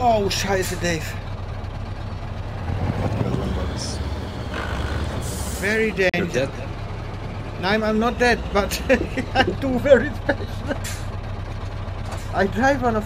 Oh, scheiße, Dave. Very dangerous. No, I'm not dead, but I do very special. I drive on a